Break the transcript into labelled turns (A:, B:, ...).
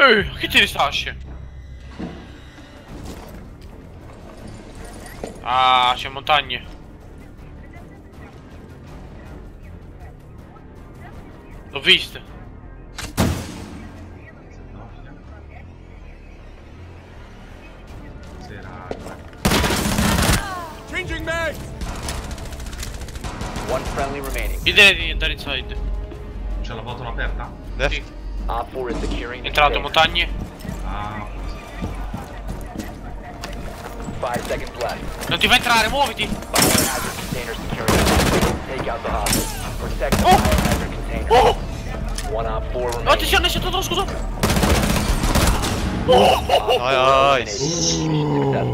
A: Che ti ristasci? Ah, c'è montagne. L'ho viste.
B: Changing mag.
C: One friendly remaining.
A: Idea di andare inside.
D: C'è la botola aperta?
A: Sì.
C: Op 4 is securing the
A: Entrato
C: container.
A: montagne.
D: Ah,
C: 5 seconds left.
A: Non ti fa entrare, muoviti.
C: Biohazard container security. Take out the hostage. Protect the biohazard container.
A: Oh!
C: One Op 4 remaining.
A: Attenzione, c'è tutto, scusa.
C: Op 4
E: Nice.
C: eliminated. Mission successful.